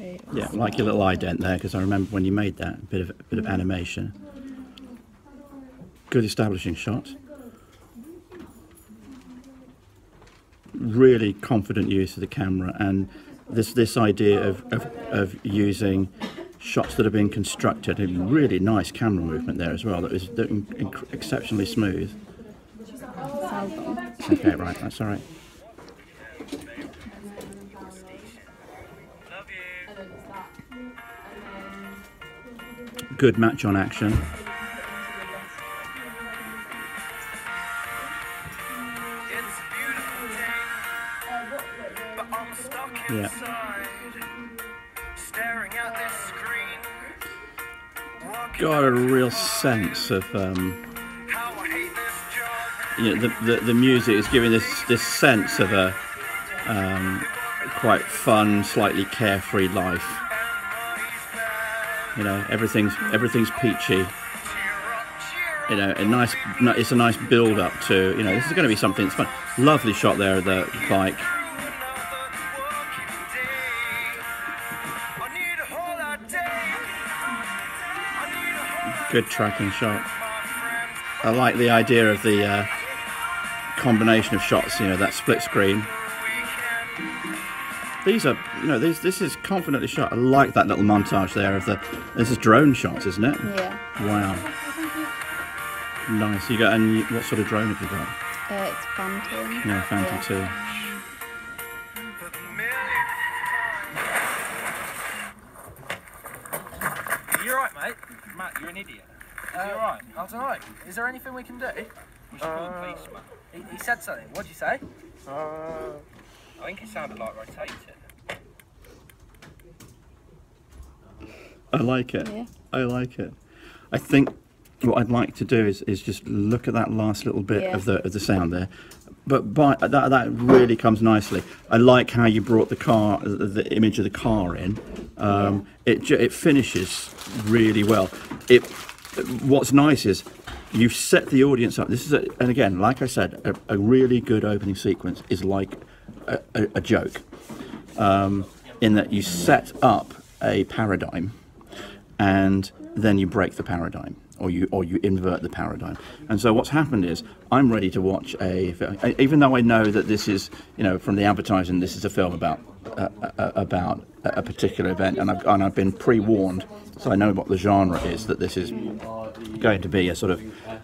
Yeah, like your little ident there, because I remember when you made that, a bit of animation. Good establishing shot. Really confident use of the camera, and this idea of using shots that have been constructed, a really nice camera movement there as well. That was exceptionally smooth. Okay, right, that's all right. Good match on action. Yeah. Got a real sense of you know, the music is giving this sense of a quite fun, slightly carefree life. You know, everything's peachy. You know, it's a nice build up to, you know, this is going to be something that's fun. Lovely shot there of the bike. Good tracking shot. I like the idea of the combination of shots, you know, that split screen. These are, you know, this is confidently shot. I like that little montage there of this is drone shots, isn't it? Yeah. Wow. Nice. You got, and what sort of drone have you got? It's Phantom. Yeah, Phantom 2. You're right, mate. Matt, you're an idiot. Is he alright? I don't know. Is there anything we can do? We should call the police, man. He said something. What'd you say? I think it sounded like rotating. I like it. Yeah. I like it. I think what I'd like to do is just look at that last little bit of the sound there. But that really comes nicely. I like how you brought the image of the car in. It finishes really well. What's nice is you set the audience up. This is and again, like I said, a really good opening sequence is like a joke, in that you set up a paradigm, and then you break the paradigm, or you invert the paradigm. And so what's happened is I'm ready to watch even though I know that this is, you know, from the advertising, this is a film about a particular event, and I've been pre-warned, so I know what the genre is, that this is going to be a sort of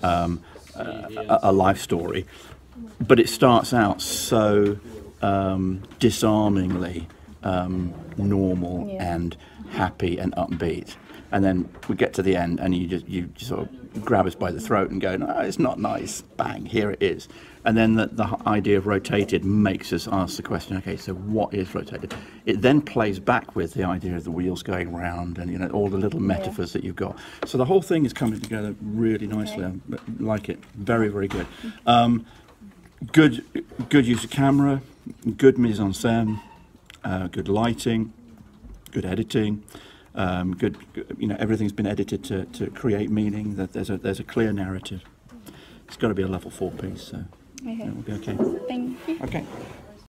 a life story. But it starts out so disarmingly normal and happy and upbeat, and then we get to the end, and you just sort of grab us by the throat and go, no, it's not nice. Bang, here it is. And then the idea of rotated makes us ask the question, okay, so what is rotated? It then plays back with the idea of the wheels going round, and, you know, all the little metaphors that you've got. So the whole thing is coming together really nicely. I like it. Very, very good. Good use of camera, good mise en scène, good lighting, good editing. Good, you know, everything's been edited to create meaning. That there's a clear narrative. It's got to be a level 4 piece, so it will be okay. Thank you. Okay.